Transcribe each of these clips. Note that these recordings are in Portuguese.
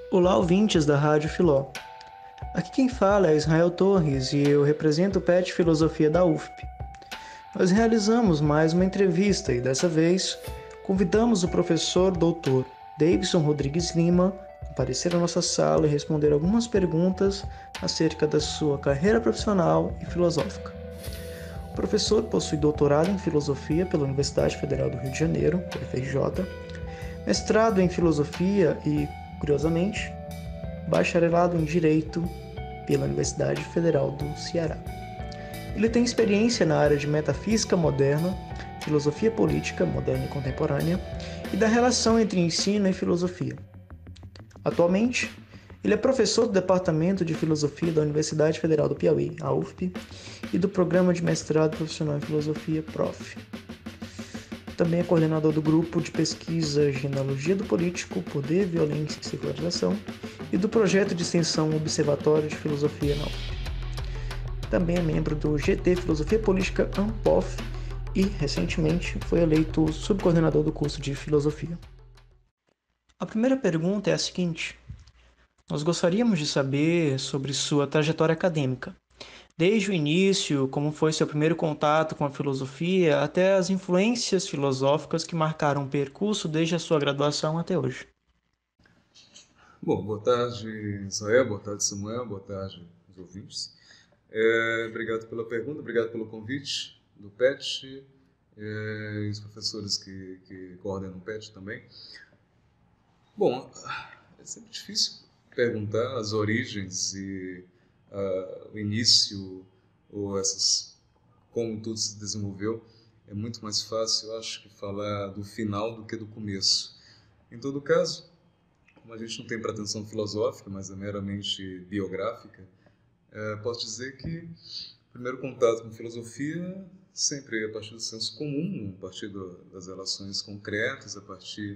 Olá, ouvintes da Rádio Filó. Aqui quem fala é Israel Torres e eu represento o PET Filosofia da UFP. Nós realizamos mais uma entrevista e dessa vez convidamos o professor Dr. Davidson Rodrigues Lima a comparecer à nossa sala e responder algumas perguntas acerca da sua carreira profissional e filosófica. O professor possui doutorado em Filosofia pela Universidade Federal do Rio de Janeiro, UFRJ, mestrado em Filosofia e, curiosamente, bacharelado em Direito pela Universidade Federal do Ceará. Ele tem experiência na área de metafísica moderna, filosofia política moderna e contemporânea e da relação entre ensino e filosofia. Atualmente, ele é professor do Departamento de Filosofia da Universidade Federal do Piauí, a UFP, e do Programa de Mestrado Profissional em Filosofia, PROF. Também é coordenador do grupo de pesquisa Genealogia do Político, Poder, Violência e Secularização e do projeto de extensão Observatório de Filosofia na UFP. Também é membro do GT Filosofia Política ANPOF e, recentemente, foi eleito subcoordenador do curso de Filosofia. A primeira pergunta é a seguinte: nós gostaríamos de saber sobre sua trajetória acadêmica. Desde o início, como foi seu primeiro contato com a filosofia, até as influências filosóficas que marcaram o percurso desde a sua graduação até hoje. Bom, boa tarde, Israel, boa tarde, Samuel, boa tarde aos ouvintes. Obrigado pela pergunta, obrigado pelo convite do PET e os professores que coordenam o PET também. Bom, é sempre difícil perguntar as origens e o início ou como tudo se desenvolveu. É muito mais fácil, eu acho, que falar do final do que do começo. Em todo caso, como a gente não tem pretensão filosófica, mas é meramente biográfica, posso dizer que o primeiro contato com filosofia sempre é a partir do senso comum, a partir das relações concretas, a partir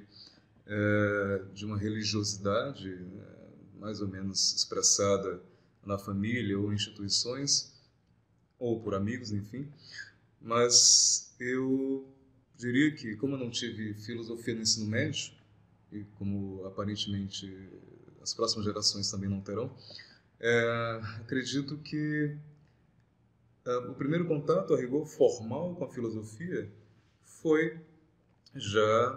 de uma religiosidade mais ou menos expressada na família ou instituições, ou por amigos, enfim. Mas eu diria que, como eu não tive filosofia no ensino médio, e como aparentemente as próximas gerações também não terão, acredito que o primeiro contato, a rigor formal com a filosofia, foi já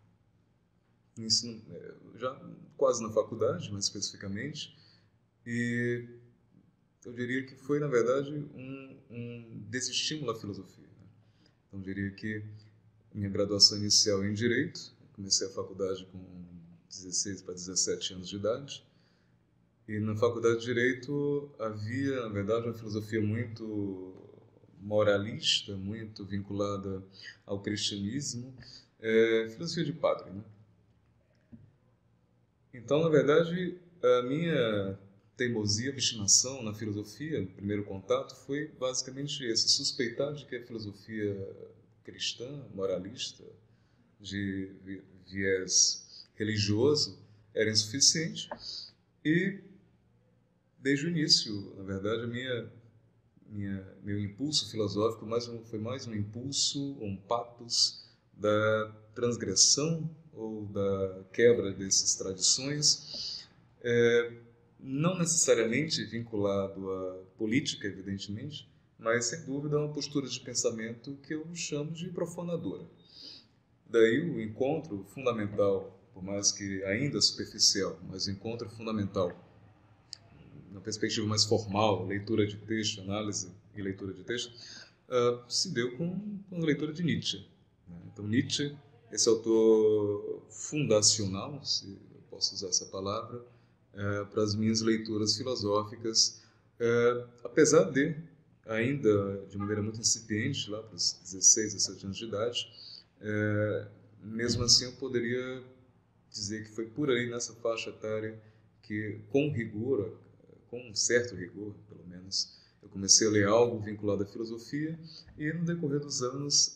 já quase na faculdade, mais especificamente, e eu diria que foi, na verdade, um desestímulo à filosofia. Então, eu diria que minha graduação inicial em Direito, comecei a faculdade com 16 para 17 anos de idade, e na faculdade de Direito havia, na verdade, uma filosofia muito moralista, muito vinculada ao cristianismo, filosofia de padre, né? Então, na verdade, a minha teimosia, obstinação na filosofia, no primeiro contato, foi basicamente esse: suspeitar de que a filosofia cristã, moralista, de viés religioso, era insuficiente. E, desde o início, na verdade, meu impulso filosófico foi mais um impulso, um pathos da transgressão ou da quebra dessas tradições, não necessariamente vinculado à política, evidentemente, mas, sem dúvida, uma postura de pensamento que eu chamo de profanadora. Daí o encontro fundamental, por mais que ainda superficial, mas o encontro fundamental, na perspectiva mais formal, leitura de texto, análise e leitura de texto, se deu com a leitura de Nietzsche. Então, Nietzsche, esse autor fundacional, se eu posso usar essa palavra, para as minhas leituras filosóficas, apesar de, ainda de maneira muito incipiente, lá para os 16, 17 anos de idade, mesmo assim eu poderia dizer que foi por aí, nessa faixa etária, que com rigor, com um certo rigor, pelo menos, eu comecei a ler algo vinculado à filosofia, e no decorrer dos anos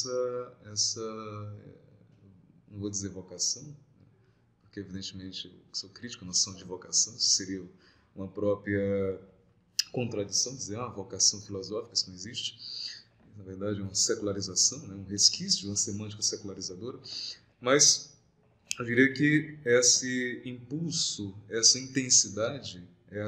não vou dizer vocação, porque evidentemente eu sou crítico à noção de vocação, isso seria uma própria contradição, dizer uma vocação filosófica, isso não existe. Na verdade é uma secularização, né? Um resquício de uma semântica secularizadora, mas Eu diria que esse impulso, essa intensidade,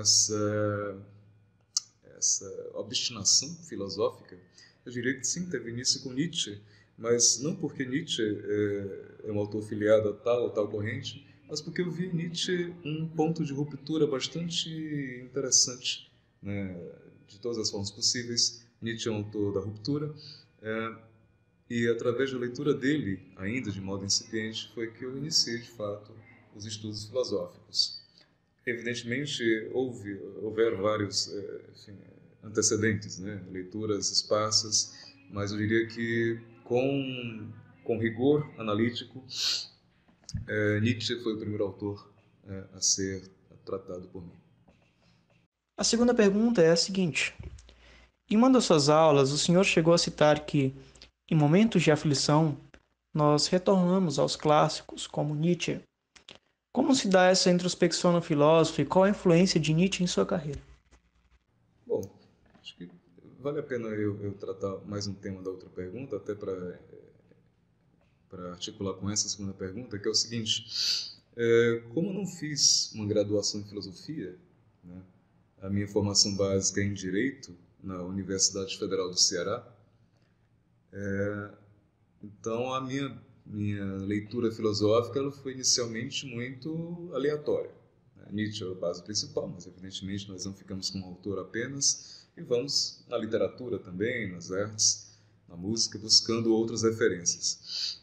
essa obstinação filosófica, eu diria que sim, teve início com Nietzsche, mas não porque Nietzsche é um autor filiado a tal ou tal corrente, mas porque eu vi em Nietzsche um ponto de ruptura bastante interessante, né? De todas as formas possíveis. Nietzsche é um autor da ruptura, é, e através da leitura dele, ainda de modo incipiente, foi que eu iniciei de fato os estudos filosóficos. Evidentemente, houveram vários enfim, antecedentes, né? Leituras esparsas, mas eu diria que com rigor analítico, Nietzsche foi o primeiro autor a ser tratado por mim. A segunda pergunta é a seguinte: em uma das suas aulas, o senhor chegou a citar que, em momentos de aflição, nós retornamos aos clássicos, como Nietzsche. Como se dá essa introspecção no filósofo e qual a influência de Nietzsche em sua carreira? Bom, acho que vale a pena eu tratar mais um tema da outra pergunta, até para articular com essa segunda pergunta, que é o seguinte: como eu não fiz uma graduação em filosofia, né, a minha formação básica é em Direito, na Universidade Federal do Ceará, então a minha leitura filosófica ela foi inicialmente muito aleatória. Nietzsche é a base principal, mas evidentemente nós não ficamos com um autor apenas e vamos na literatura também, nas artes, na música, buscando outras referências.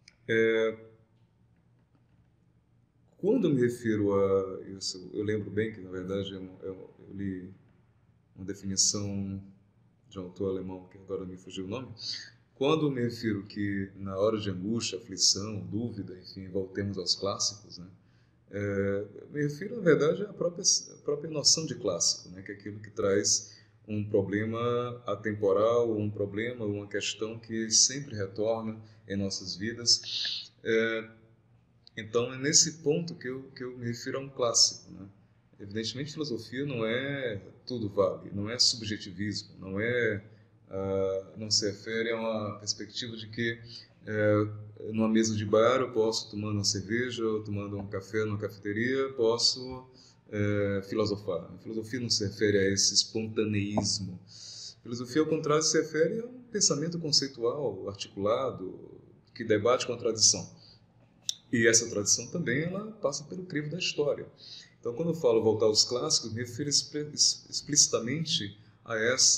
Quando eu me refiro a isso, eu lembro bem que, na verdade, eu li uma definição de um autor alemão, que agora me fugiu o nome. Quando eu me refiro que, na hora de angústia, aflição, dúvida, enfim, voltemos aos clássicos, né? Me refiro, na verdade, à própria noção de clássico, né? Que é aquilo que traz um problema atemporal, um problema, uma questão que sempre retorna em nossas vidas. Então, é nesse ponto que eu me refiro a um clássico, né? Evidentemente, filosofia não é tudo vale, não é subjetivismo, não se refere a uma perspectiva de que numa mesa de bar eu posso, tomando uma cerveja ou tomando um café numa cafeteria, posso filosofar. A filosofia não se refere a esse espontaneísmo. A filosofia, ao contrário, se refere a um pensamento conceitual, articulado, que debate contradição. E essa tradição também ela passa pelo crivo da história. Então, quando eu falo voltar aos clássicos, me refiro explicitamente a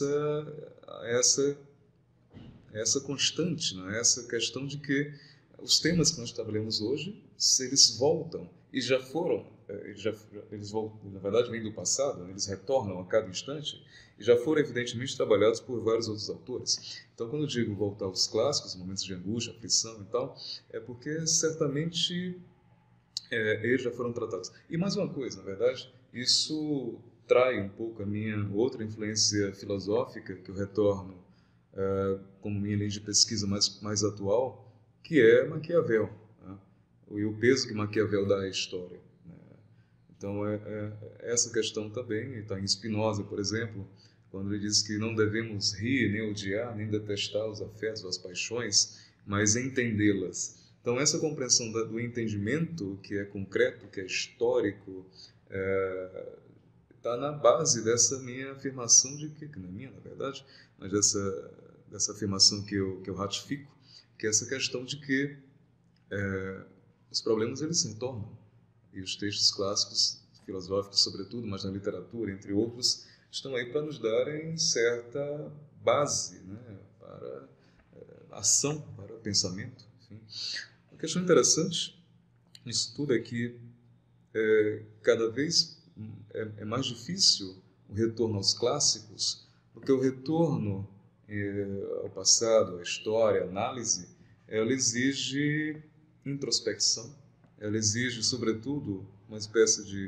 essa constante, né? Essa questão de que os temas que nós trabalhamos hoje, se eles voltam e já foram, eles voltam, na verdade vêm do passado, né? Eles retornam a cada instante e já foram evidentemente trabalhados por vários outros autores. Então, quando eu digo voltar aos clássicos, momentos de angústia, aflição e tal, é porque certamente eles já foram tratados. E mais uma coisa, na verdade, isso trai um pouco a minha outra influência filosófica, que eu retorno como minha linha de pesquisa mais atual, que é Maquiavel, né? E o peso que Maquiavel dá à história, né? Então, essa questão também está em Spinoza, por exemplo, quando ele diz que não devemos rir, nem odiar, nem detestar os afetos, as paixões, mas entendê-las. Então, essa compreensão do entendimento, que é concreto, que é histórico, está na base dessa minha afirmação de que não é minha, na verdade, mas dessa afirmação que eu ratifico, que é essa questão de que os problemas eles se retornam. E os textos clássicos, filosóficos sobretudo, mas na literatura, entre outros, estão aí para nos darem certa base, né, para a ação, para o pensamento. Enfim. Uma questão interessante nisso tudo é que cada vez é mais difícil o retorno aos clássicos, porque o retorno ao passado, à história, à análise, ela exige introspecção, ela exige, sobretudo, uma espécie de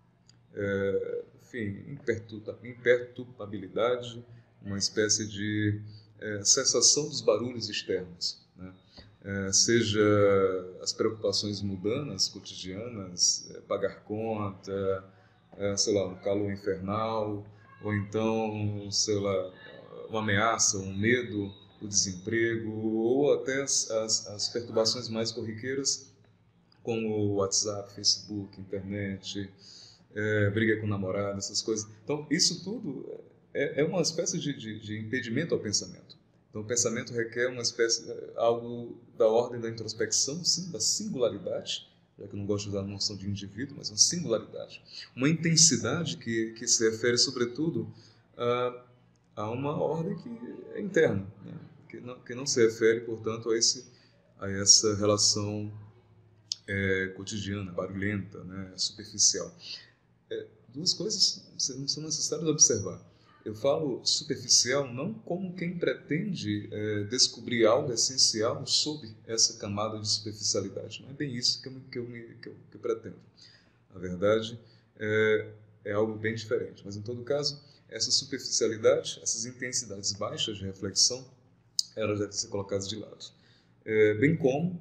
imperturbabilidade, uma espécie de cessação dos barulhos externos, né? Seja as preocupações mundanas, cotidianas, pagar conta, sei lá, um calor infernal, ou então, sei lá, uma ameaça, um medo, o desemprego, ou até as perturbações mais corriqueiras, como o WhatsApp, Facebook, internet, briga com o namorado, essas coisas. Então, isso tudo é uma espécie de impedimento ao pensamento. Então, o pensamento requer uma espécie, algo da ordem da introspecção, sim, da singularidade, já que eu não gosto de usar a noção de indivíduo, mas uma singularidade. Uma intensidade que se refere, sobretudo, a uma ordem que é interna, né? que não se refere, portanto, a essa relação cotidiana, barulhenta, né? Superficial. Duas coisas são necessárias observar. Eu falo superficial não como quem pretende descobrir algo essencial sob essa camada de superficialidade. Não é bem isso que eu pretendo. Na verdade, é algo bem diferente. Mas, em todo caso, essa superficialidade, essas intensidades baixas de reflexão, elas devem ser colocadas de lado. Bem como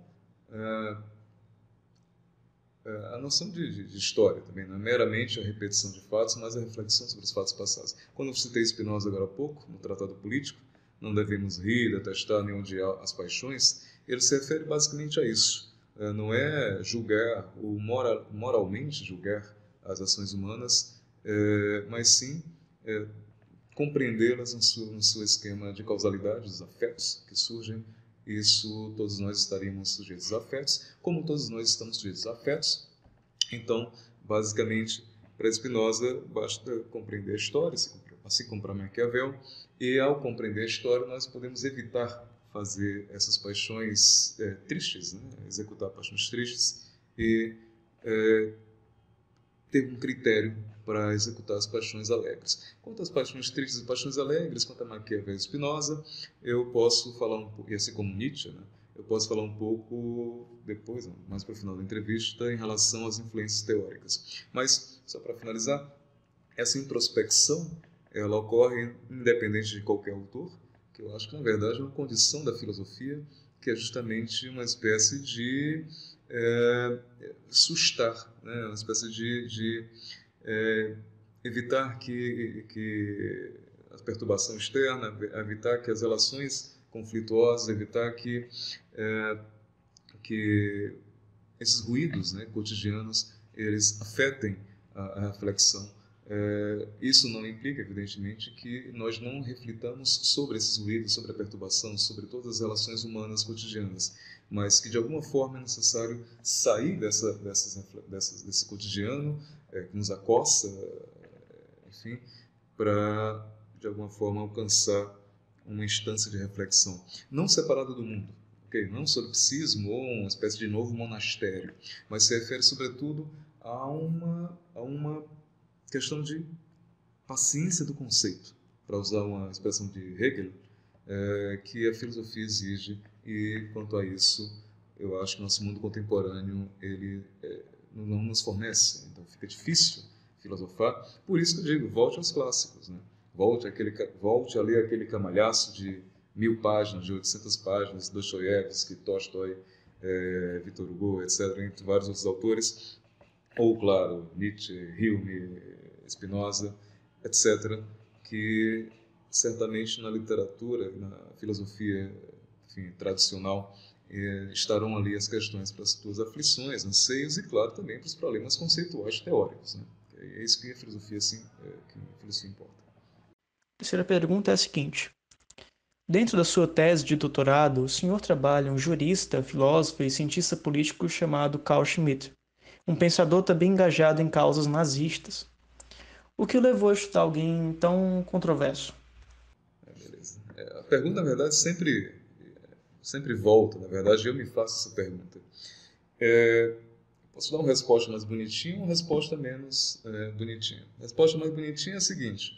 a noção de história também, não é meramente a repetição de fatos, mas a reflexão sobre os fatos passados. Quando eu citei Spinoza agora há pouco, no Tratado Político, não devemos rir, detestar nem odiar as paixões, ele se refere basicamente a isso. Não é julgar, ou moralmente julgar as ações humanas, mas sim compreendê-las no seu esquema de causalidade, os afetos que surgem. Isso, todos nós estaríamos sujeitos a afetos, como todos nós estamos sujeitos a afetos. Então, basicamente, para Spinoza, basta compreender a história, assim como para Maquiavel, e ao compreender a história, nós podemos evitar fazer essas paixões tristes, né? Executar paixões tristes e ter um critério para executar as paixões alegres. Quanto às paixões tristes e paixões alegres, quanto a Maquiavel e Spinoza, eu posso falar um pouco, e assim como Nietzsche, né? Eu posso falar um pouco depois, mais para o final da entrevista, em relação às influências teóricas. Mas, só para finalizar, essa introspecção, ela ocorre independente de qualquer autor, que eu acho que, na verdade, é uma condição da filosofia, que é justamente uma espécie de sustar, né? Uma espécie de evitar que a perturbação externa, evitar que as relações conflituosas, evitar que esses ruídos, né, cotidianos, eles afetem a reflexão. Isso não implica, evidentemente, que nós não reflitamos sobre esses ruídos, sobre a perturbação, sobre todas as relações humanas cotidianas, mas que de alguma forma é necessário sair desse cotidiano que nos acossa, enfim, para de alguma forma alcançar uma instância de reflexão, não separada do mundo, okay? Não um solipsismo ou uma espécie de novo monastério, mas se refere sobretudo a uma questão de paciência do conceito, para usar uma expressão de Hegel, que a filosofia exige, e quanto a isso, eu acho que nosso mundo contemporâneo ele não nos fornece, então fica difícil filosofar. Por isso que eu digo, volte aos clássicos, né? Volte a ler aquele camalhaço de 1000 páginas, de 800 páginas, Dostoiévski, Tolstói, Victor Hugo, etc., entre vários outros autores, ou, claro, Nietzsche, Hume, Spinoza, etc., que certamente na literatura, na filosofia, enfim, tradicional, estarão ali as questões para as tuas aflições, anseios e, claro, também para os problemas conceituais teóricos, né? É isso que a filosofia, que a filosofia importa. A terceira pergunta é a seguinte. Dentro da sua tese de doutorado, o senhor trabalha um jurista, filósofo e cientista político chamado Carl Schmitt, um pensador também engajado em causas nazistas. O que o levou a estudar alguém tão controverso? Beleza. A pergunta, na verdade, sempre volta. Na verdade, eu me faço essa pergunta. Posso dar uma resposta mais bonitinha ou uma resposta menos bonitinha? A resposta mais bonitinha é a seguinte.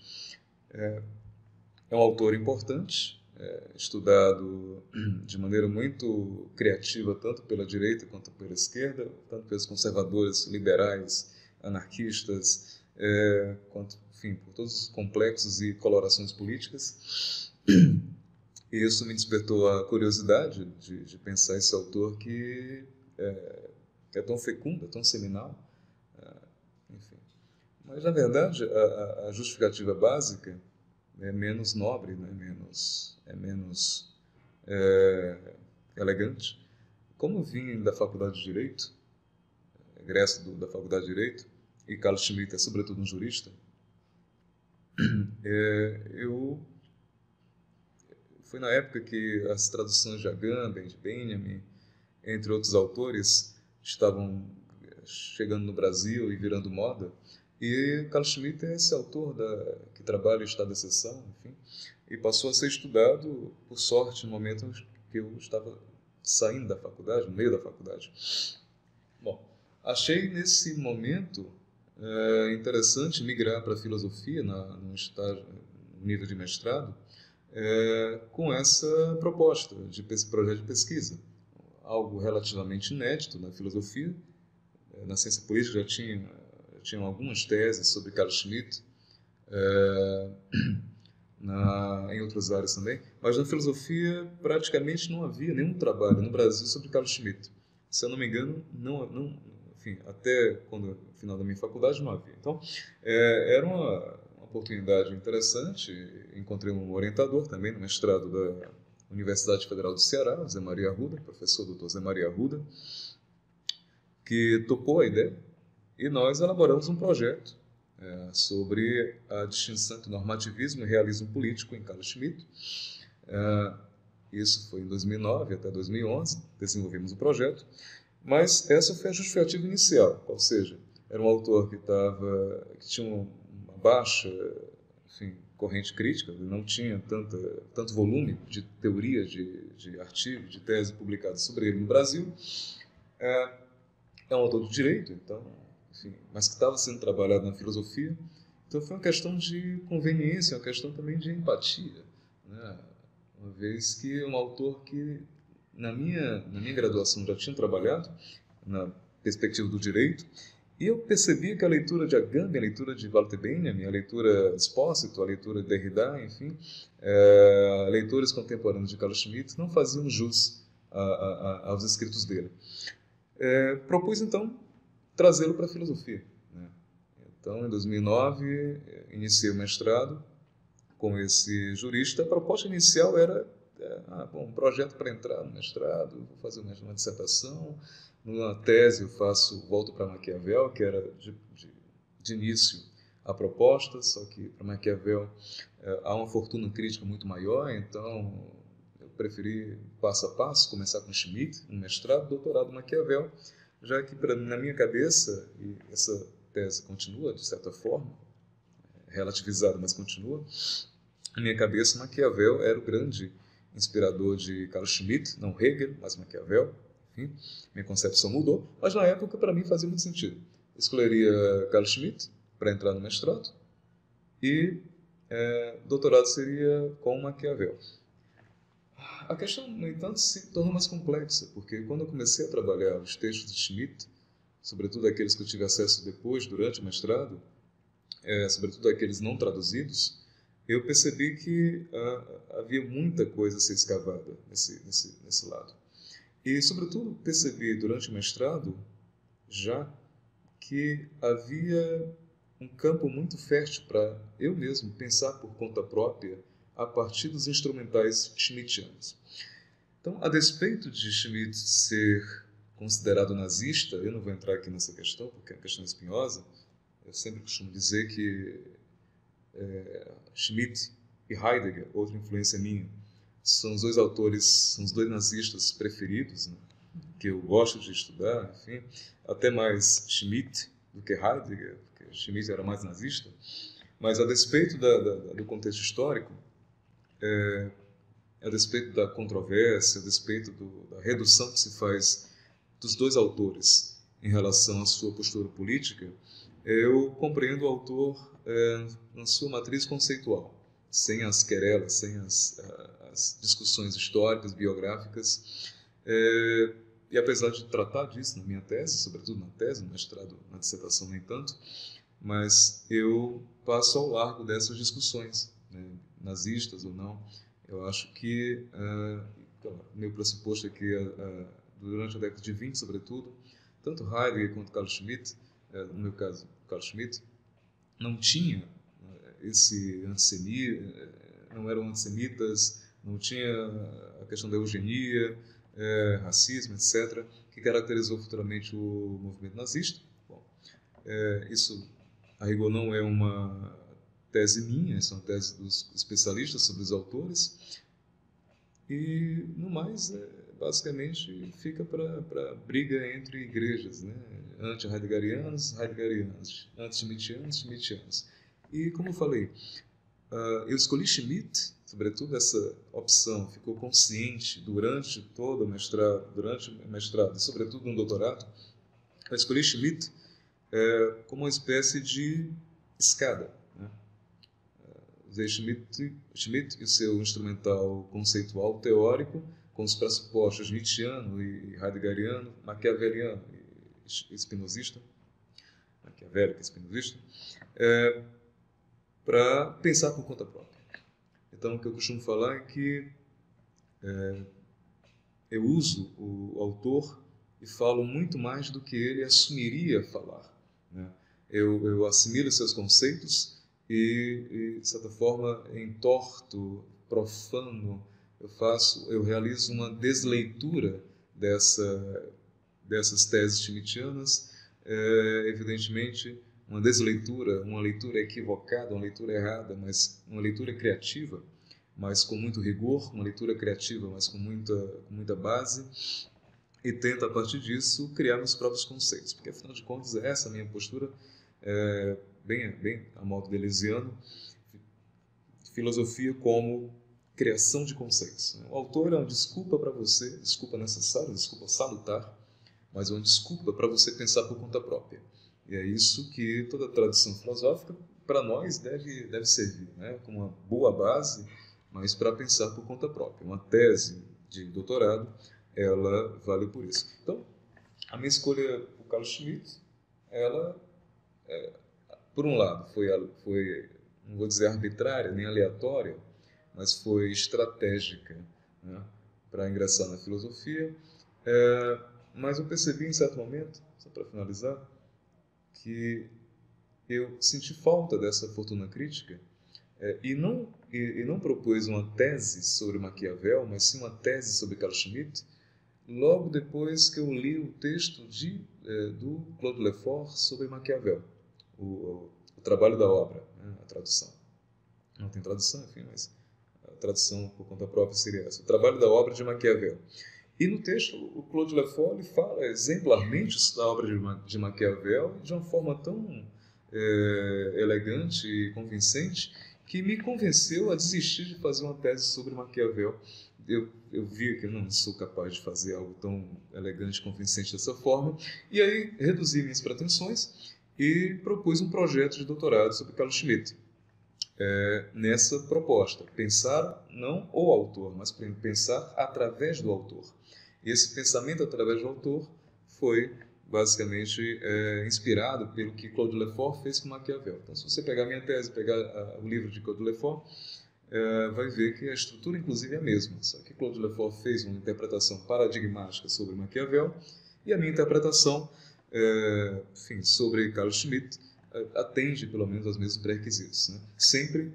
É um autor importante, estudado de maneira muito criativa, tanto pela direita quanto pela esquerda, tanto pelos conservadores, liberais, anarquistas, quanto, enfim, por todos os complexos e colorações políticas. E isso me despertou a curiosidade de pensar esse autor que é tão fecundo, é tão seminal, enfim. Mas, na verdade, a justificativa básica é menos nobre, né? menos elegante. Como vim da Faculdade de Direito, egresso da Faculdade de Direito, e Carl Schmitt é sobretudo um jurista, foi na época que as traduções de Agamben, de Benjamin, entre outros autores, estavam chegando no Brasil e virando moda. E Carl Schmitt é esse autor que trabalha em estado de exceção, enfim, e passou a ser estudado, por sorte, no momento que eu estava saindo da faculdade, no meio da faculdade. Bom, achei nesse momento interessante migrar para a filosofia no estágio, no nível de mestrado, com essa proposta de projeto de pesquisa, algo relativamente inédito na filosofia. Na ciência política já tinham algumas teses sobre Carl Schmitt, em outras áreas também, mas na filosofia praticamente não havia nenhum trabalho no Brasil sobre Carl Schmitt. Se eu não me engano, enfim, até no final da minha faculdade não havia. Então, era uma oportunidade interessante. Encontrei um orientador também no mestrado da Universidade Federal do Ceará, Zé Maria Arruda, professor Dr. Zé Maria Arruda, que topou a ideia, e nós elaboramos um projeto sobre a distinção entre normativismo e realismo político em Carl Schmitt. Isso foi em 2009 até 2011, desenvolvemos o projeto, mas essa foi a justificativa inicial, ou seja, era um autor que tinha uma baixa, enfim, corrente crítica, não tinha tanto volume de teoria, de artigo, de tese publicada sobre ele no Brasil. É um autor do direito, então, enfim, mas que estava sendo trabalhado na filosofia. Então foi uma questão de conveniência, uma questão também de empatia, né? Uma vez que um autor que na minha graduação já tinha trabalhado na perspectiva do direito, e eu percebia que a leitura de Agamben, a leitura de Walter Benjamin, a leitura de Espósito, a leitura de Derrida, enfim, leitores contemporâneos de Carl Schmitt não faziam jus aos escritos dele. Propus, então, trazê-lo para a filosofia, né? Então, em 2009, iniciei o mestrado com esse jurista. A proposta inicial era um projeto para entrar no mestrado, vou fazer uma dissertação. Numa tese eu volto para Maquiavel, que era de início a proposta, só que para Maquiavel há uma fortuna crítica muito maior, então eu preferi passo a passo, começar com Schmitt, no mestrado, doutorado Maquiavel, já que na minha cabeça, e essa tese continua, de certa forma, relativizada, mas continua, na minha cabeça Maquiavel era o grande inspirador de Carl Schmitt, não Hegel, mas Maquiavel. Enfim, minha concepção mudou, mas na época para mim fazia muito sentido. Escolheria Carl Schmitt para entrar no mestrado e doutorado seria com Maquiavel. A questão, no entanto, se tornou mais complexa, porque quando eu comecei a trabalhar os textos de Schmitt, sobretudo aqueles que eu tive acesso depois, durante o mestrado, sobretudo aqueles não traduzidos, eu percebi que havia muita coisa a ser escavada nesse lado. E, sobretudo, percebi durante o mestrado já que havia um campo muito fértil para eu mesmo pensar por conta própria a partir dos instrumentais schmittianos. Então, a despeito de Schmitt ser considerado nazista, eu não vou entrar aqui nessa questão, porque é uma questão espinhosa, eu sempre costumo dizer que Schmitt e Heidegger, outra influência minha, são os dois autores, são os dois nazistas preferidos, né, que eu gosto de estudar, enfim, até mais Schmitt do que Heidegger, porque Schmitt era mais nazista, mas a despeito do contexto histórico, a despeito da controvérsia, a despeito da redução que se faz dos dois autores em relação à sua postura política, eu compreendo o autor na sua matriz conceitual, sem as querelas, sem as discussões históricas, biográficas. E apesar de tratar disso na minha tese, sobretudo na tese, no mestrado, na dissertação nem tanto, mas eu passo ao largo dessas discussões, né, nazistas ou não. Eu acho que meu pressuposto é que durante a década de 20, sobretudo, tanto Heidegger quanto Carl Schmitt, no meu caso, Carl Schmitt, não tinha esse antissemitismo, não eram antissemitas, não tinha a questão da eugenia, racismo, etc., que caracterizou futuramente o movimento nazista. Bom, isso, a rigor, não é uma tese minha, isso é uma tese dos especialistas sobre os autores, e, no mais, basicamente fica para briga entre igrejas, né? Anti-heideggerianos, heideggerianos, anti-schmittianos, schmittianos. E, como eu falei, eu escolhi Schmitt, sobretudo essa opção, ficou consciente durante todo o mestrado, e sobretudo no doutorado, eu escolhi Schmitt como uma espécie de escada, né? Usei Schmitt e o seu instrumental conceitual teórico com os pressupostos Nietzscheano e heideggeriano, maquiaveliano e espinosista, maquiavélico e espinosista, para pensar por conta própria. Então, o que eu costumo falar é que eu uso o autor e falo muito mais do que ele assumiria falar, né? Eu assimilo seus conceitos e, de certa forma, entorto, profano, eu realizo uma desleitura dessas teses schmittianas, evidentemente uma desleitura, uma leitura equivocada, uma leitura errada, mas uma leitura criativa, mas com muito rigor, uma leitura criativa, mas com muita base, e tenta, a partir disso, criar meus próprios conceitos, porque, afinal de contas, essa é a minha postura, bem a modo deleuziano, filosofia como criação de conceitos. O autor é uma desculpa para você, desculpa necessária, desculpa salutar, mas é uma desculpa para você pensar por conta própria. E é isso que toda tradição filosófica, para nós, deve servir, né? Como uma boa base, mas para pensar por conta própria. Uma tese de doutorado, ela vale por isso. Então, a minha escolha por Carl Schmitt, ela, por um lado, foi, não vou dizer arbitrária, nem aleatória, mas foi estratégica, né, para ingressar na filosofia. Mas eu percebi em certo momento, só para finalizar, que eu senti falta dessa fortuna crítica e não propus uma tese sobre Maquiavel, mas sim uma tese sobre Carl Schmitt, logo depois que eu li o texto do Claude Lefort sobre Maquiavel, o trabalho da obra, né, a tradução. Não tem tradução, enfim, mas a tradução por conta própria seria essa. O trabalho da obra de Maquiavel. E no texto, o Claude Lefort ele fala exemplarmente da obra de Maquiavel de uma forma tão elegante e convincente que me convenceu a desistir de fazer uma tese sobre Maquiavel. Eu vi que eu não sou capaz de fazer algo tão elegante e convincente dessa forma, e aí reduzi minhas pretensões e propus um projeto de doutorado sobre Carl Schmitt. Nessa proposta, pensar não o autor, mas pensar através do autor. E esse pensamento através do autor foi basicamente inspirado pelo que Claude Lefort fez com Maquiavel. Então, se você pegar minha tese, pegar o livro de Claude Lefort, vai ver que a estrutura, inclusive, é a mesma. Só que Claude Lefort fez uma interpretação paradigmática sobre Maquiavel e a minha interpretação, sobre Carl Schmitt, atende pelo menos aos mesmos pré-requisitos, né? Sempre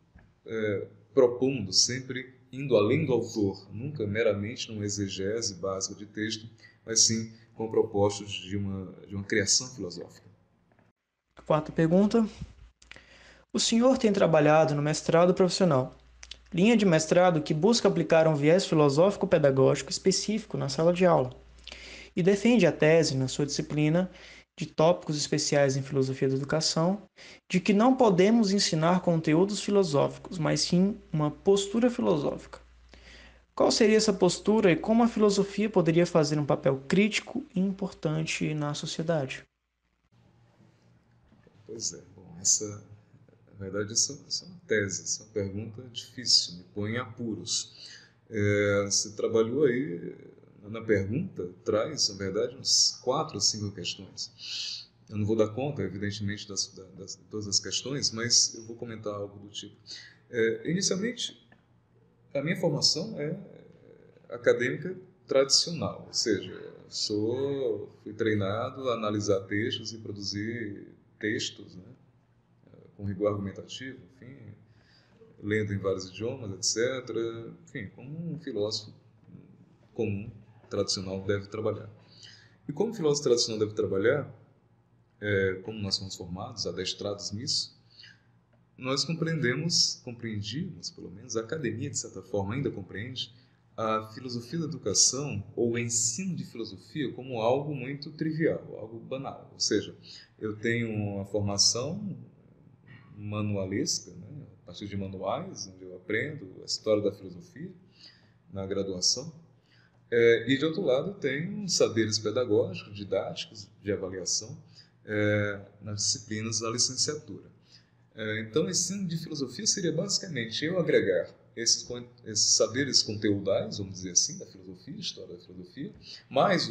propondo, sempre indo além do autor, nunca meramente numa exegese básica de texto, mas sim com propostas de uma criação filosófica. Quarta pergunta. O senhor tem trabalhado no mestrado profissional, linha de mestrado que busca aplicar um viés filosófico-pedagógico específico na sala de aula, e defende a tese na sua disciplina de tópicos especiais em filosofia da educação, de que não podemos ensinar conteúdos filosóficos, mas sim uma postura filosófica. Qual seria essa postura e como a filosofia poderia fazer um papel crítico e importante na sociedade? Pois é, bom, na verdade, essa é uma tese, essa é uma pergunta difícil, me põe em apuros. Você trabalhou aí, na pergunta, traz, na verdade, uns 4 ou 5 questões. Eu não vou dar conta, evidentemente, de todas as questões, mas eu vou comentar algo do tipo. Inicialmente, a minha formação é acadêmica tradicional, ou seja, fui treinado a analisar textos e produzir textos, né, com rigor argumentativo, enfim, lendo em vários idiomas, etc. Enfim, como um filósofo comum, tradicional, deve trabalhar. E como o filósofo tradicional deve trabalhar, como nós somos formados, adestrados nisso, nós compreendíamos, pelo menos, a academia, de certa forma, ainda compreende a filosofia da educação ou o ensino de filosofia como algo muito trivial, algo banal. Ou seja, eu tenho uma formação manualesca, né, a partir de manuais, onde eu aprendo a história da filosofia na graduação, e de outro lado tem saberes pedagógicos, didáticos, de avaliação, nas disciplinas da licenciatura. Então, o ensino de filosofia seria basicamente eu agregar esses saberes conteudais, vamos dizer assim, da filosofia, história da filosofia, mais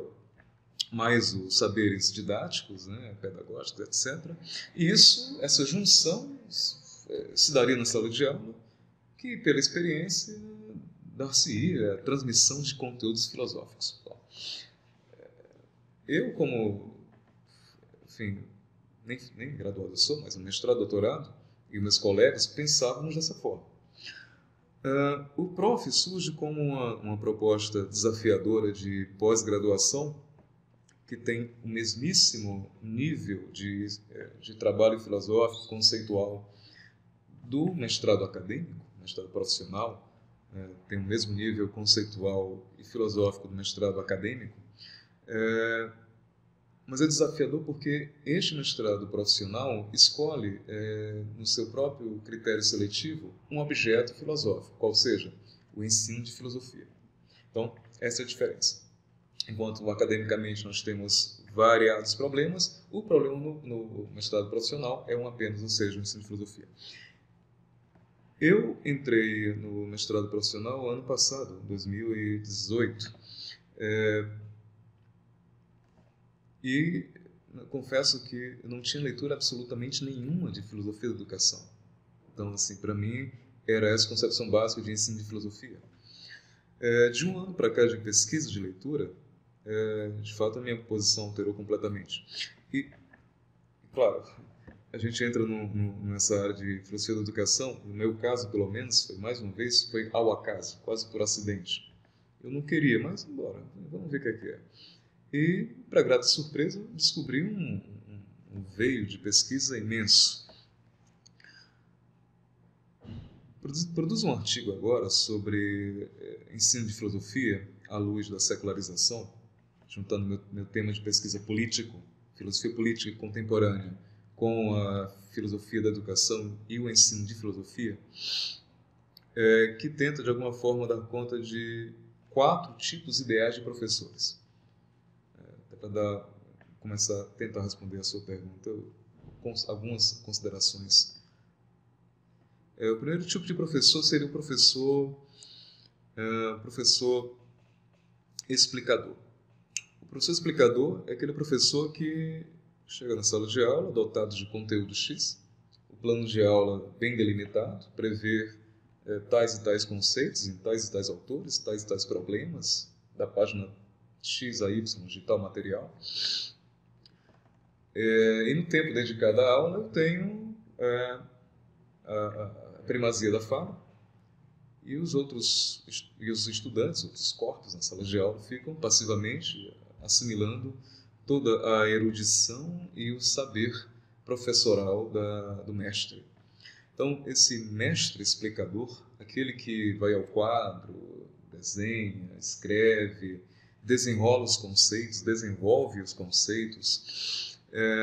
os saberes didáticos, né, pedagógicos, etc. E essa junção se daria na sala de aula, que pela experiência dar-se-ia a transmissão de conteúdos filosóficos. Bom, eu, como, enfim, nem graduado eu sou, mas um mestrado, doutorado, e meus colegas pensávamos dessa forma. O PROF surge como uma proposta desafiadora de pós-graduação que tem o mesmíssimo nível de trabalho filosófico, conceitual do mestrado acadêmico, mestrado profissional, tem o mesmo nível conceitual e filosófico do mestrado acadêmico, mas é desafiador porque este mestrado profissional escolhe, no seu próprio critério seletivo, um objeto filosófico, qual seja, o ensino de filosofia. Então, essa é a diferença. Enquanto academicamente nós temos variados problemas, o problema no mestrado profissional é um apenas, ou seja, o ensino de filosofia. Eu entrei no mestrado profissional ano passado, 2018, e confesso que eu não tinha leitura absolutamente nenhuma de filosofia da educação. Então, assim, para mim, era essa concepção básica de ensino de filosofia. De um ano para cá de pesquisa de leitura, de fato a minha posição alterou completamente. E, claro, a gente entra nessa área de filosofia da educação, no meu caso, pelo menos, mais uma vez, foi ao acaso, quase por acidente. Eu não queria, mas embora, vamos ver o que é. E, para grata surpresa, descobri um veio de pesquisa imenso. Produzo um artigo agora sobre ensino de filosofia à luz da secularização, juntando meu tema de pesquisa político, filosofia política contemporânea, com a filosofia da educação e o ensino de filosofia, que tenta, de alguma forma, dar conta de 4 tipos ideais de professores. Para começar a tentar responder a sua pergunta, algumas considerações. O primeiro tipo de professor seria o professor explicador. O professor explicador é aquele professor que chega na sala de aula dotado de conteúdo X, o plano de aula bem delimitado, prever tais e tais conceitos em tais e tais autores, tais e tais problemas, da página X a Y de tal material. E no tempo dedicado à aula eu tenho a primazia da fala, e os estudantes, outros corpos na sala de aula, ficam passivamente assimilando toda a erudição e o saber professoral do mestre. Então, esse mestre explicador, aquele que vai ao quadro, desenha, escreve, desenrola os conceitos, desenvolve os conceitos,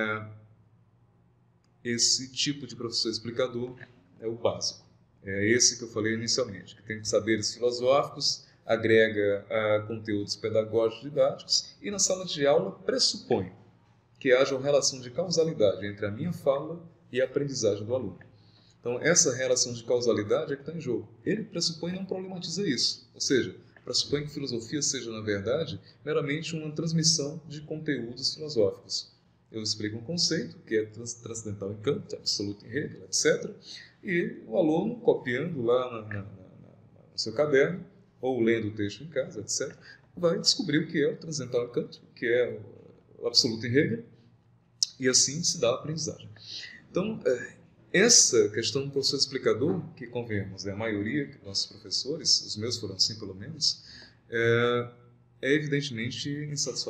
esse tipo de professor explicador é o básico. É esse que eu falei inicialmente, que tem saberes filosóficos, agrega conteúdos pedagógicos didáticos e na sala de aula pressupõe que haja uma relação de causalidade entre a minha fala e a aprendizagem do aluno. Então, essa relação de causalidade é que está em jogo. Ele pressupõe e não problematiza isso. Ou seja, pressupõe que filosofia seja, na verdade, meramente uma transmissão de conteúdos filosóficos. Eu explico um conceito, que é transcendental em Kant, absoluto em Hegel, etc. E o aluno, copiando lá no seu caderno, ou lendo o texto em casa, etc., vai descobrir o que é o transcendental em Kant, o que é o absoluto em Hegel, e assim se dá a aprendizagem. Então, essa questão do professor explicador, que convenhamos, a maioria dos nossos professores, os meus foram assim pelo menos, é evidentemente insatisfatória.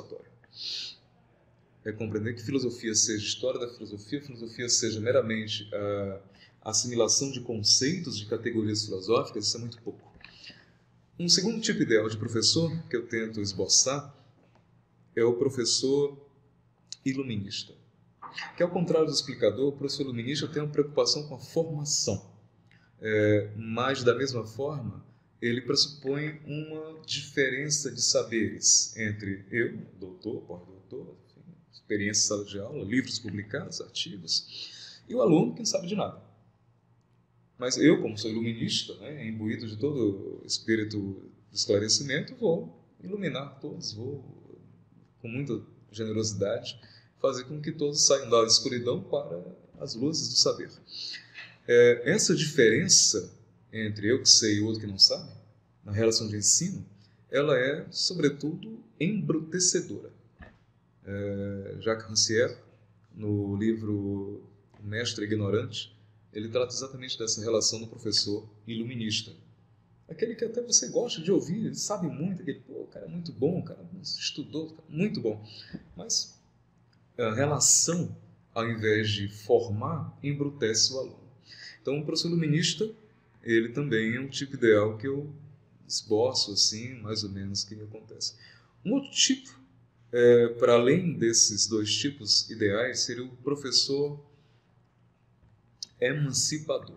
É compreender que filosofia seja história da filosofia, filosofia seja meramente a assimilação de conceitos, de categorias filosóficas, isso é muito pouco. Um segundo tipo ideal de professor que eu tento esboçar é o professor iluminista, que ao contrário do explicador, o professor iluminista tem uma preocupação com a formação, mas da mesma forma ele pressupõe uma diferença de saberes entre eu, doutor, pós-doutor, experiência em sala de aula, livros publicados, artigos, e o aluno que não sabe de nada. Mas eu, como sou iluminista, né, imbuído de todo o espírito de esclarecimento, vou iluminar todos, vou, com muita generosidade, fazer com que todos saiam da escuridão para as luzes do saber. Essa diferença entre eu que sei e o outro que não sabe, na relação de ensino, ela é, sobretudo, embrutecedora. Jacques Rancière, no livro O Mestre Ignorante, ele trata exatamente dessa relação do professor iluminista. Aquele que até você gosta de ouvir, ele sabe muito, aquele, pô, o cara é muito bom, o cara estudou, o cara é muito bom. Mas a relação, ao invés de formar, embrutece o aluno. Então, o professor iluminista, ele também é um tipo ideal que eu esboço, assim, mais ou menos, que acontece. Um outro tipo, para além desses dois tipos ideais, seria o professor emancipador.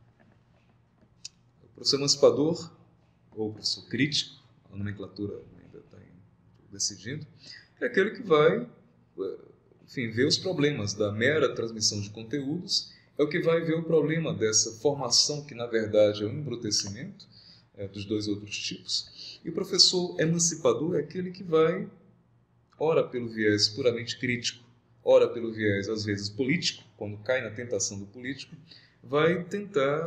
O professor emancipador, ou professor crítico, a nomenclatura ainda está decidindo, é aquele que vai, enfim, ver os problemas da mera transmissão de conteúdos, é o que vai ver o problema dessa formação que, na verdade, é o embrutecimento dos dois outros tipos. E o professor emancipador é aquele que vai, ora pelo viés puramente crítico, ora pelo viés, às vezes, político, quando cai na tentação do político, vai tentar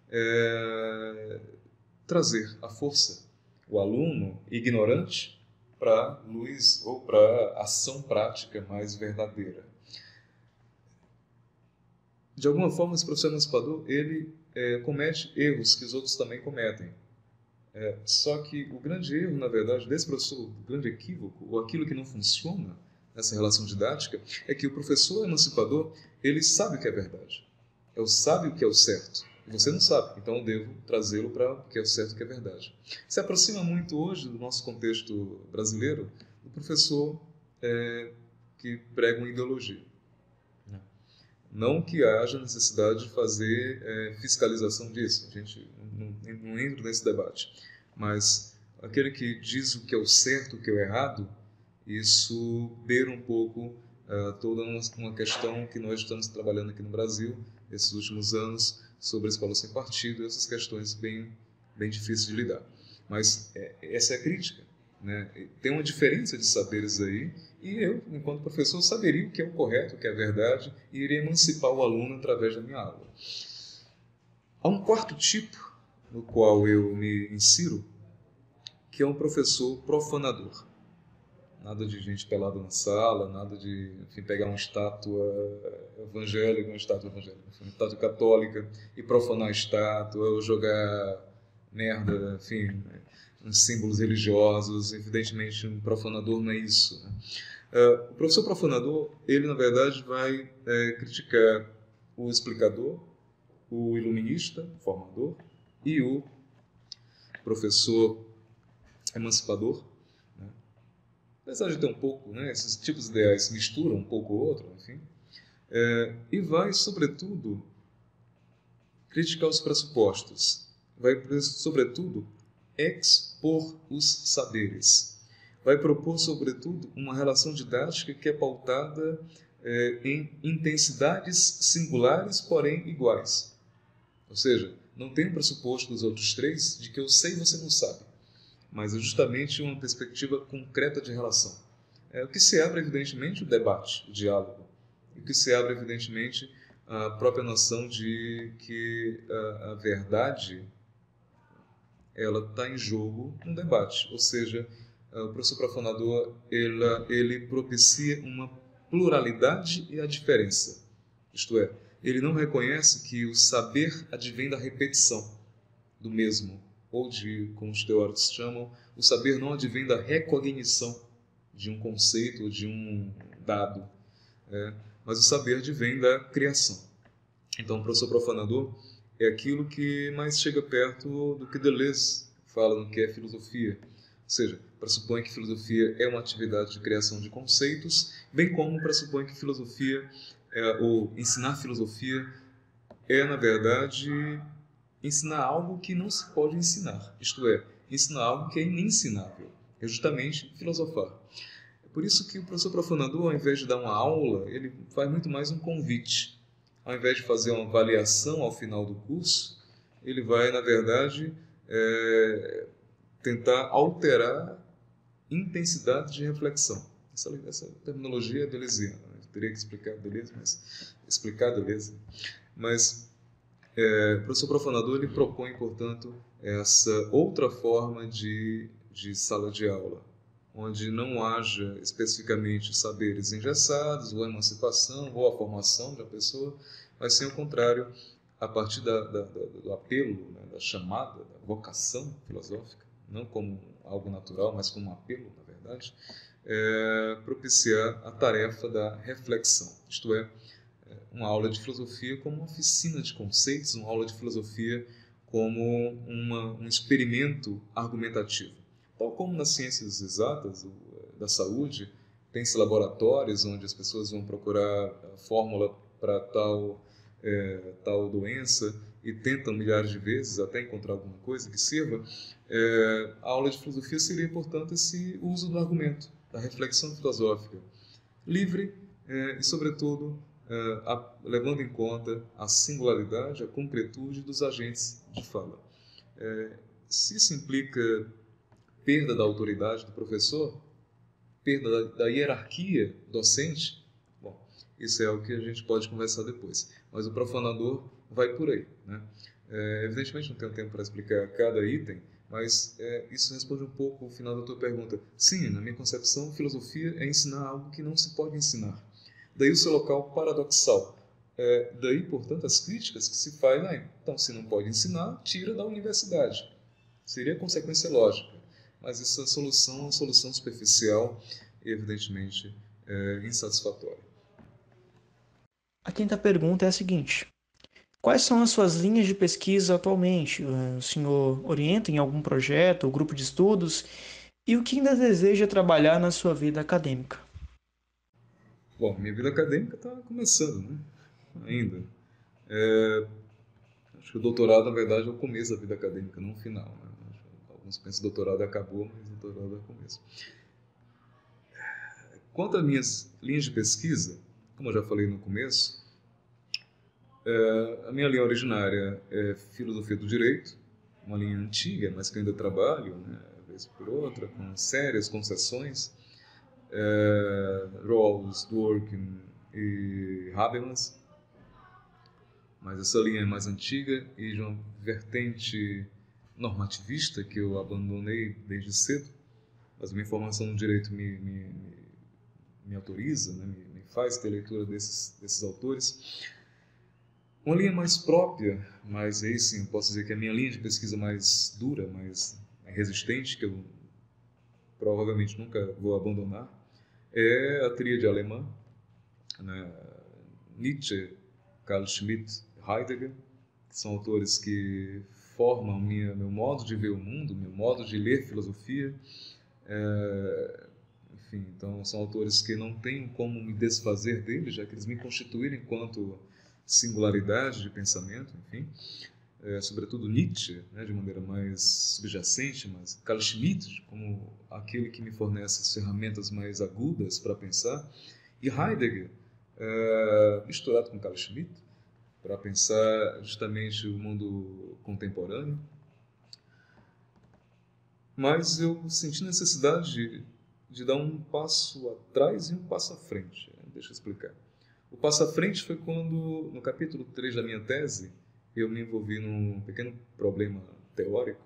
trazer à força o aluno ignorante para a luz ou para a ação prática mais verdadeira. De alguma forma, esse professor emancipador, ele comete erros que os outros também cometem. Só que o grande erro, na verdade, desse professor, o grande equívoco, ou aquilo que não funciona nessa relação didática, é que o professor emancipador, ele sabe o que é verdade. Ele sabe o que é o certo. E você não sabe, então eu devo trazê-lo para o que é o certo e o que é verdade. Se aproxima muito hoje do nosso contexto brasileiro do professor que prega uma ideologia. Não que haja necessidade de fazer fiscalização disso, a gente não entra nesse debate, mas aquele que diz o que é o certo, o que é o errado, isso beira um pouco toda uma questão que nós estamos trabalhando aqui no Brasil, esses últimos anos, sobre a escola sem partido, essas questões bem difíceis de lidar. Mas essa é a crítica, né? Tem uma diferença de saberes aí, e eu, enquanto professor, saberia o que é o correto, o que é a verdade, e iria emancipar o aluno através da minha aula. Há um quarto tipo, no qual eu me insiro, que é um professor profanador. Nada de gente pelada na sala, nada de, enfim, pegar uma estátua evangélica, uma estátua católica e profanar a estátua, ou jogar merda, enfim, uns símbolos religiosos. Evidentemente, um profanador não é isso, né? O professor profanador, ele, na verdade, vai criticar o explicador, o iluminista, formador, e o professor emancipador. Apesar de ter um pouco, né, esses tipos ideais se misturam um pouco ou outro, enfim, e vai, sobretudo, criticar os pressupostos, vai, sobretudo, expor os saberes, vai propor, sobretudo, uma relação didática que é pautada em intensidades singulares, porém iguais. Ou seja, não tem o pressuposto dos outros três de que eu sei e você não sabe, mas é justamente uma perspectiva concreta de relação. O que se abre, evidentemente, o debate, o diálogo. E o que se abre, evidentemente, a própria noção de que a verdade ela está em jogo no debate. Ou seja, o professor profanador ele propicia uma pluralidade e a diferença. Isto é, ele não reconhece que o saber advém da repetição do mesmo, ou de, como os teóricos chamam, o saber não advém da recognição de um conceito ou de um dado, mas o saber advém da criação. Então, o professor profanador é aquilo que mais chega perto do que Deleuze fala no que é filosofia. Ou seja, pressupõe que filosofia é uma atividade de criação de conceitos, bem como pressupõe que filosofia, ou ensinar filosofia, é, na verdade, ensinar algo que não se pode ensinar. Isto é, ensinar algo que é inensinável. É justamente filosofar. É por isso que o professor profanador, ao invés de dar uma aula, ele faz muito mais um convite. Ao invés de fazer uma avaliação ao final do curso, ele vai, na verdade, tentar alterar intensidade de reflexão. Essa terminologia é deleuziana. Eu teria que explicar Deleuze, mas o professor profanador ele propõe, portanto, essa outra forma de sala de aula, onde não haja especificamente saberes engessados, ou a emancipação, ou a formação da pessoa, mas sim o contrário, a partir do apelo, né, da chamada, da vocação filosófica, não como algo natural, mas como um apelo, na verdade, propiciar a tarefa da reflexão, isto é, uma aula de filosofia como uma oficina de conceitos, uma aula de filosofia como um experimento argumentativo. Tal como nas ciências exatas da saúde, tem-se laboratórios onde as pessoas vão procurar a fórmula para tal doença e tentam milhares de vezes até encontrar alguma coisa que sirva. A aula de filosofia seria, portanto, esse uso do argumento, da reflexão filosófica, livre e, sobretudo, levando em conta a singularidade, a concretude dos agentes de fala. Se isso implica perda da autoridade do professor, perda da hierarquia docente, bom, isso é o que a gente pode conversar depois. Mas o profanador vai por aí, né? Evidentemente não tenho tempo para explicar cada item, mas isso responde um pouco o final da tua pergunta. Sim, na minha concepção, filosofia é ensinar algo que não se pode ensinar. Daí o seu local paradoxal. Daí, portanto, as críticas que se faz, então se não pode ensinar, tira da universidade. Seria a consequência lógica. Mas essa solução é uma solução superficial e, evidentemente, insatisfatória. A quinta pergunta é a seguinte: quais são as suas linhas de pesquisa atualmente? O senhor orienta em algum projeto ou grupo de estudos? E o que ainda deseja trabalhar na sua vida acadêmica? Bom, minha vida acadêmica está começando, né? Ainda. Acho que o doutorado, na verdade, é o começo da vida acadêmica, não o final, né? Alguns pensam que o doutorado acabou, mas o doutorado é o começo. Quanto às minhas linhas de pesquisa, como eu já falei no começo, a minha linha originária é filosofia do direito, uma linha antiga, mas que eu ainda trabalho, né, vez por outra, com sérias concessões. Rawls, Dworkin e Habermas, mas essa linha é mais antiga e de uma vertente normativista que eu abandonei desde cedo, mas a minha formação no direito me autoriza, né, me faz ter leitura desses autores. Uma linha mais própria, mas aí sim, eu posso dizer que é a minha linha de pesquisa mais dura, mais resistente, que eu provavelmente nunca vou abandonar, é a tríade alemã, né? Nietzsche, Carl Schmitt, Heidegger, que são autores que formam meu modo de ver o mundo, meu modo de ler filosofia. Enfim, então são autores que não tenho como me desfazer deles, já que eles me constituíram enquanto singularidade de pensamento, enfim. Sobretudo Nietzsche, né, de maneira mais subjacente, mas Carl Schmitt como aquele que me fornece as ferramentas mais agudas para pensar, e Heidegger, misturado com Carl Schmitt, para pensar justamente o mundo contemporâneo. Mas eu senti necessidade de dar um passo atrás e um passo à frente. Deixa eu explicar. O passo à frente foi quando, no capítulo 3 da minha tese, eu me envolvi num pequeno problema teórico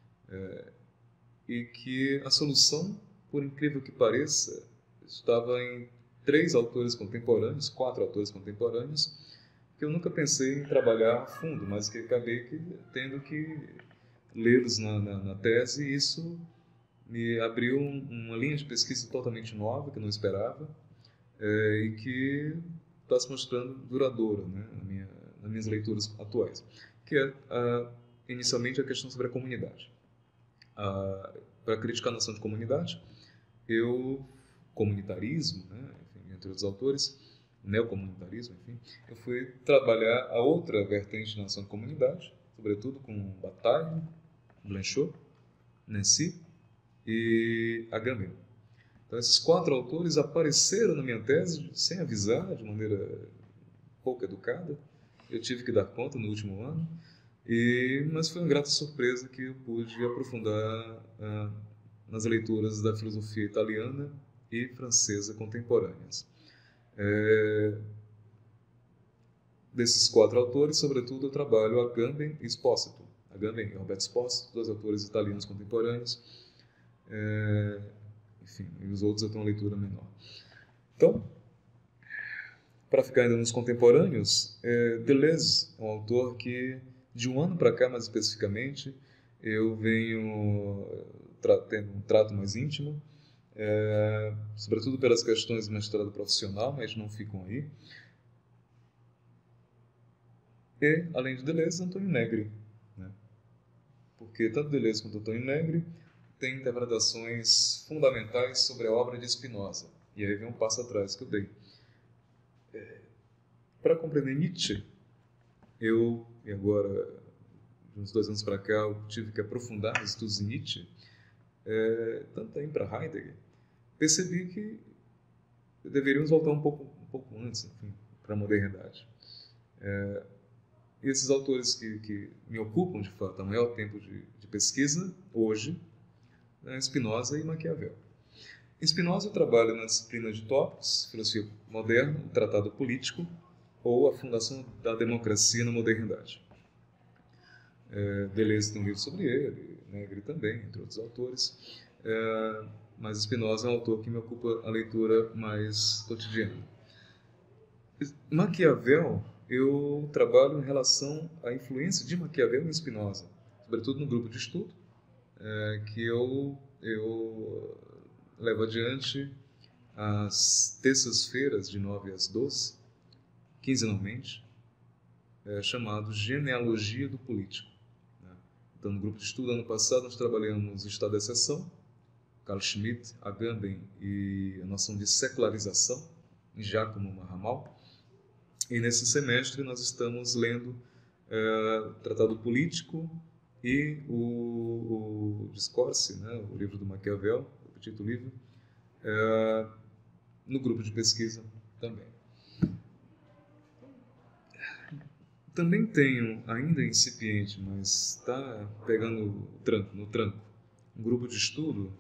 e que a solução, por incrível que pareça, estava em 4 autores contemporâneos, que eu nunca pensei em trabalhar a fundo, mas que acabei tendo que lê-los na tese, e isso me abriu uma linha de pesquisa totalmente nova, que eu não esperava, e que está se mostrando duradoura, né, nas minhas leituras atuais, que é inicialmente a questão sobre a comunidade. Para criticar a noção de comunidade, comunitarismo, né, enfim, entre os autores, neocomunitarismo, enfim, eu fui trabalhar a outra vertente da noção de comunidade, sobretudo com Bataille, Blanchot, Nancy e Agamben. Então, esses 4 autores apareceram na minha tese sem avisar, de maneira pouco educada. Eu tive que dar conta no último ano, mas foi uma grata surpresa que eu pude aprofundar nas leituras da filosofia italiana e francesa contemporâneas. Desses 4 autores, sobretudo, eu trabalho Agamben e Espósito. Agamben e Roberto Espósito, 2 autores italianos contemporâneos. Enfim, e os outros eu tenho uma leitura menor. Então, para ficar ainda nos contemporâneos, Deleuze é um autor que, de um ano para cá, mais especificamente, eu venho tendo um trato mais íntimo, sobretudo pelas questões do mestrado profissional, mas não ficam aí. E, além de Deleuze, Antônio Negri, né? Porque tanto Deleuze quanto Antônio Negri têm interpretações fundamentais sobre a obra de Spinoza. E aí vem um passo atrás que eu dei. Para compreender Nietzsche, e agora, de uns 2 anos para cá, eu tive que aprofundar os estudos de Nietzsche, tanto também para Heidegger, percebi que deveríamos voltar um pouco antes, enfim, para a modernidade. E esses autores que me ocupam, de fato, há maior tempo de pesquisa, hoje, Spinoza e Maquiavel. Em Spinoza eu trabalho na disciplina de tópicos, filosofia moderna, o tratado político, ou a fundação da democracia na modernidade. Deleuze tem um livro sobre ele, Negri também, entre outros autores, mas Spinoza é um autor que me ocupa a leitura mais cotidiana. Maquiavel, eu trabalho em relação à influência de Maquiavel em Spinoza, sobretudo no grupo de estudo, que eu levo adiante às terças-feiras, de 9 às 12, quinzenalmente, chamado Genealogia do Político. Né? Então, no grupo de estudo, ano passado, nós trabalhamos o estado de exceção, Carl Schmitt, Agamben e a noção de secularização, em Giacomo Marramal. E nesse semestre nós estamos lendo o Tratado Político e o Discorse, né, o livro do Maquiavel, o Petit Livre, no grupo de pesquisa também. Também tenho, ainda incipiente, mas está pegando no tranco, um grupo de estudo,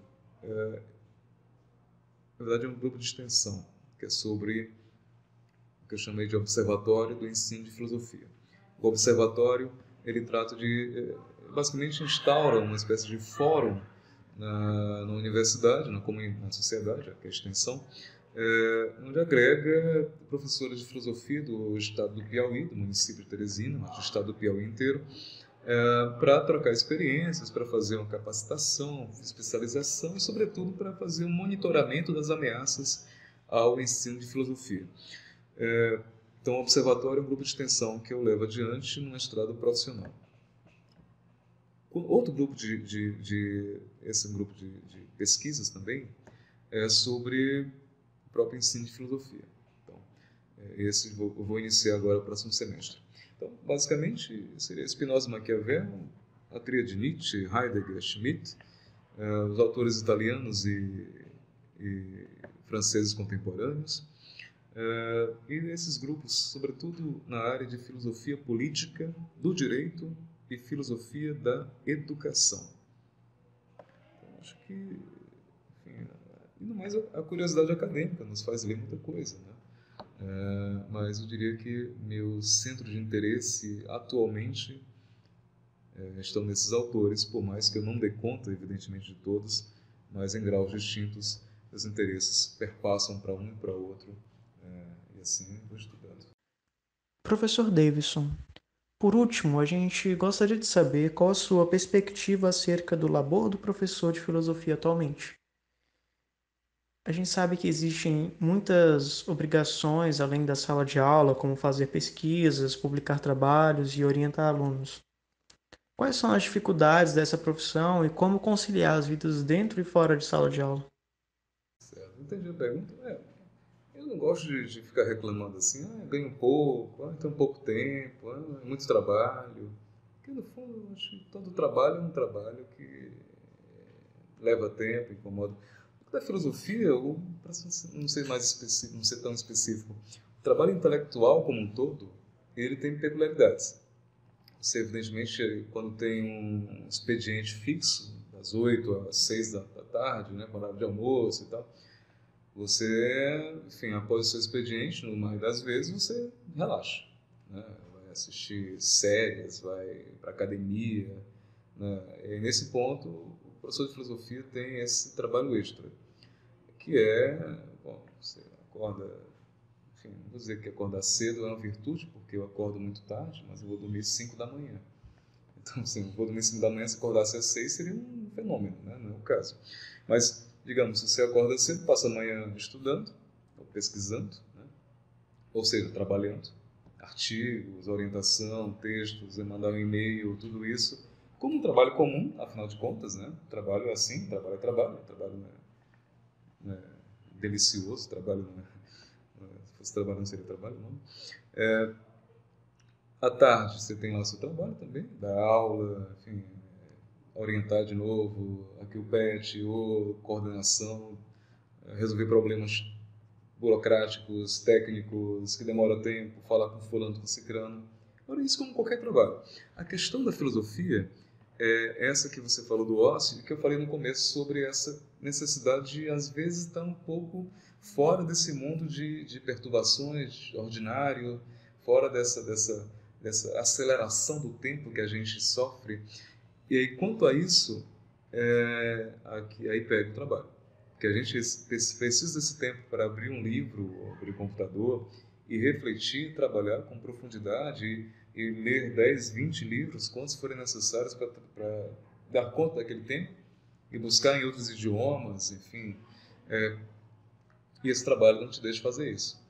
na verdade é um grupo de extensão, que é sobre que eu chamei de Observatório do Ensino de Filosofia. O observatório, ele trata basicamente instaura uma espécie de fórum na universidade, na sociedade, que é a extensão, onde agrega professores de filosofia do estado do Piauí, do município de Teresina, mas do estado do Piauí inteiro, para trocar experiências, para fazer uma capacitação, especialização e, sobretudo, para fazer um monitoramento das ameaças ao ensino de filosofia. Então, o Observatório é um grupo de extensão que eu levo adiante no mestrado profissional. Outro grupo esse grupo de pesquisas também é sobre o próprio ensino de filosofia. Então, esse eu vou iniciar agora no próximo semestre. Então, basicamente, seria Spinoza e Maquiavel, a tríade Nietzsche, Heidegger, Schmitt, os autores italianos e franceses contemporâneos, e esses grupos, sobretudo na área de filosofia política, do direito e filosofia da educação. Então, acho que, enfim, e no mais a curiosidade acadêmica nos faz ler muita coisa, né? Mas eu diria que meu centro de interesse atualmente estão nesses autores, por mais que eu não dê conta, evidentemente, de todos, mas em graus distintos os interesses perpassam para um e para outro, e assim vou estudando. Professor Davidson, Por último, a gente gostaria de saber qual a sua perspectiva acerca do labor do professor de filosofia atualmente. A gente sabe que existem muitas obrigações além da sala de aula, como fazer pesquisas, publicar trabalhos e orientar alunos. Quais são as dificuldades dessa profissão e como conciliar as vidas dentro e fora de sala de aula? Certo? Entendi a pergunta. Eu não gosto de ficar reclamando assim, ganho pouco, tem pouco tempo, é muito trabalho. Porque no fundo, eu acho que todo trabalho é um trabalho que leva tempo, incomoda. Da filosofia, para não ser mais específico, não ser tão específico, o trabalho intelectual como um todo, ele tem peculiaridades. Você, evidentemente, quando tem um expediente fixo, das 8 às 6 da tarde, né, com horário de almoço e tal, você, enfim, após o seu expediente, no mais das vezes, você relaxa, né? Vai assistir séries, vai para academia, né? E nesse ponto, o professor de filosofia tem esse trabalho extra, que é, bom, você acorda, enfim, não vou dizer que acordar cedo é uma virtude, porque eu acordo muito tarde, mas eu vou dormir 5 da manhã. Então, assim, eu vou dormir 5 da manhã, se acordasse às 6 seria um fenômeno, né? Não é o caso. Mas, digamos, se você acorda cedo, passa a manhã estudando, ou pesquisando, né? Ou seja, trabalhando, artigos, orientação, textos, mandar um e-mail, tudo isso, como um trabalho comum, afinal de contas, né? Trabalho é assim, trabalho é trabalho, trabalho não é delicioso, trabalho não é, se fosse trabalho não seria trabalho, não. À tarde você tem lá o seu trabalho também, dar aula, enfim, orientar de novo aqui o PET, ou coordenação, resolver problemas burocráticos, técnicos, que demora tempo, falar com fulano, com cicrano. Olha isso como qualquer trabalho. A questão da filosofia é essa que você falou do ócio, e que eu falei no começo sobre essa necessidade de, às vezes, estar um pouco fora desse mundo de perturbações ordinário, fora dessa aceleração do tempo que a gente sofre. E aí, quanto a isso, aí pega o trabalho. Porque a gente precisa desse tempo para abrir um livro, abrir um computador e refletir, trabalhar com profundidade e ler 10, 20 livros, quantos forem necessários para dar conta daquele tempo e buscar em outros idiomas, enfim. E esse trabalho não te deixa fazer isso.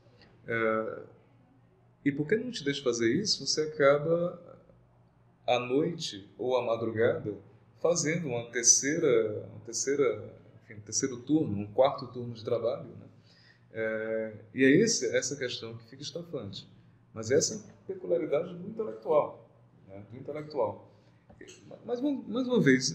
E porque não te deixa fazer isso, você acaba à noite ou à madrugada fazendo enfim, um terceiro turno, um quarto turno de trabalho, né? E é essa questão que fica estafante. Mas essa é a peculiaridade do intelectual, né? Do intelectual. Mais uma vez,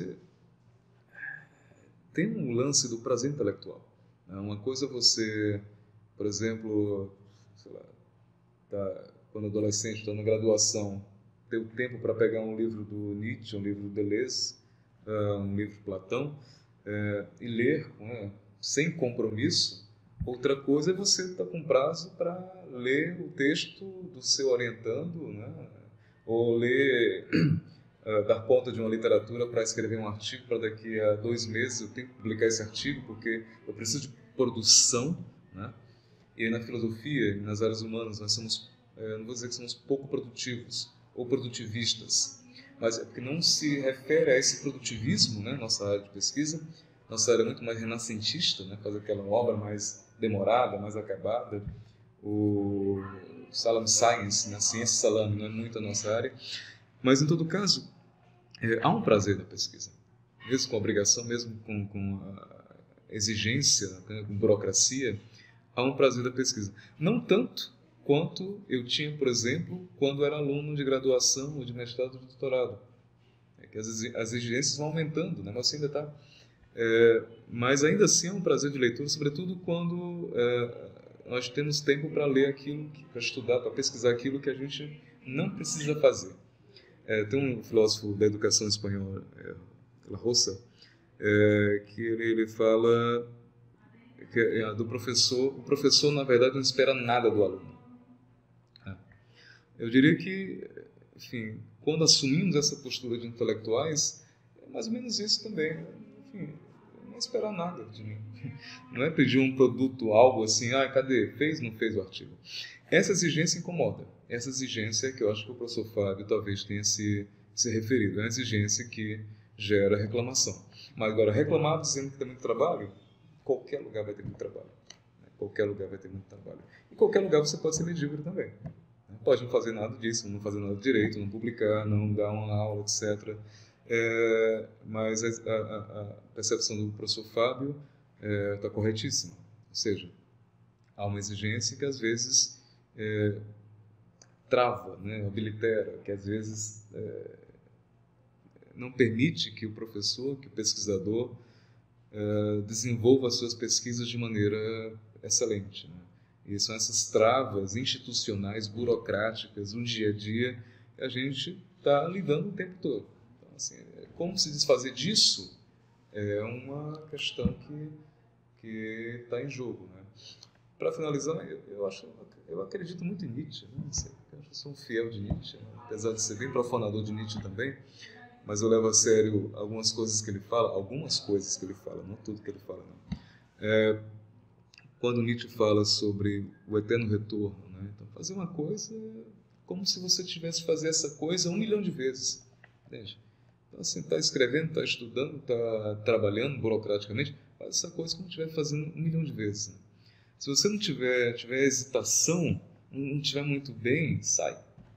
tem um lance do prazer intelectual, né? Uma coisa é você, por exemplo, sei lá, quando adolescente, está na graduação, ter o tempo para pegar um livro do Nietzsche, um livro do Deleuze, um livro de Platão, e ler, né, sem compromisso. Outra coisa é você estar com prazo para ler o texto do seu orientando, né, ou ler, dar conta de uma literatura para escrever um artigo para daqui a 2 meses eu tenho que publicar esse artigo porque eu preciso de produção, né? E aí na filosofia e nas áreas humanas nós somos, não vou dizer que somos pouco produtivos ou produtivistas, mas é porque não se refere a esse produtivismo, né? Nossa área de pesquisa, nossa área é muito mais renascentista, né? Fazer aquela obra mais demorada, mais acabada, o Salame Science, né? Ciência salame, não é muito a nossa área, mas em todo caso, há um prazer da pesquisa, mesmo com a obrigação, mesmo com a exigência, né? Com burocracia, há um prazer da pesquisa. Não tanto quanto eu tinha, por exemplo, quando era aluno de graduação ou de mestrado ou de doutorado. É que as exigências vão aumentando, o negócio ainda está... mas ainda assim é um prazer de leitura, sobretudo quando nós temos tempo para ler aquilo, para estudar, para pesquisar aquilo que a gente não precisa fazer. Tem um filósofo da educação espanhola, La Rosa, que ele fala do professor. O professor, na verdade, não espera nada do aluno. Eu diria que, enfim, quando assumimos essa postura de intelectuais, é mais ou menos isso também. Enfim, não esperar nada de mim. Não é pedir um produto, algo assim, cadê? Fez, não fez o artigo? Essa exigência incomoda. essa exigência que eu acho que o professor Fábio talvez tenha se referido, é uma exigência que gera reclamação. Mas agora, reclamar dizendo que tem muito trabalho, qualquer lugar vai ter muito trabalho. Qualquer lugar vai ter muito trabalho. E qualquer lugar você pode ser medíocre também. Pode não fazer nada disso, não fazer nada direito, não publicar, não dar uma aula, etc. Mas a percepção do professor Fábio está corretíssima. Ou seja, há uma exigência que às vezes trava, né, oblitera, que às vezes não permite que o professor, que o pesquisador desenvolva as suas pesquisas de maneira excelente, né? E são essas travas institucionais, burocráticas, do dia a dia, que a gente está lidando o tempo todo. Então, assim, como se desfazer disso é uma questão que está em jogo, né? Para finalizar, eu acredito muito em Nietzsche, né? Eu sou um fiel de Nietzsche, né? Apesar de ser bem profanador de Nietzsche também, mas eu levo a sério algumas coisas que ele fala, não tudo que ele fala, não. Quando Nietzsche fala sobre o eterno retorno, né? Então, fazer uma coisa como se você tivesse que fazer essa coisa 1 milhão de vezes. Entende? Então, assim, está escrevendo, está estudando, está trabalhando burocraticamente, faz essa coisa como se estivesse fazendo 1 milhão de vezes. Né? Se você não tiver hesitação, não estiver muito bem, sai.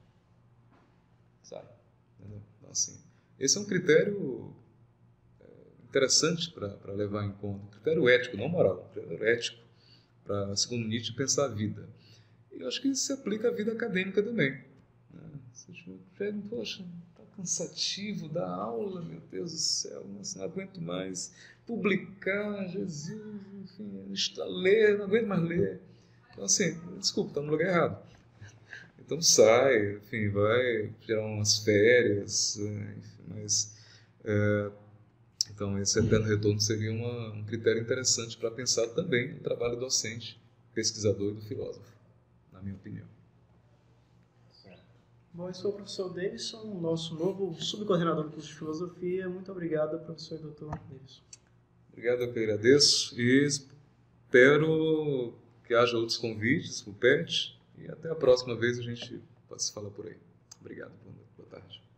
Entendeu? Então, assim, esse é um critério interessante para levar em conta. Um critério ético, não moral, um critério ético. Para, segundo Nietzsche, pensar a vida. E eu acho que isso se aplica à vida acadêmica também. Né? Você pega, poxa, está cansativo dar aula, meu Deus do céu, não aguento mais publicar, Jesus, enfim, ler, não aguento mais ler. Então, assim, desculpa, está no lugar errado. Então sai, enfim, vai tirar umas férias, enfim, mas... Então, esse eterno retorno seria um critério interessante para pensar também no trabalho docente, pesquisador e do filósofo, na minha opinião. Bom, esse foi o professor Davidson, nosso novo subcoordenador do curso de filosofia. Muito obrigado, professor e doutor Davidson. Obrigado, eu que agradeço e espero que haja outros convites para o PET e até a próxima vez a gente pode se falar por aí. Obrigado, boa tarde.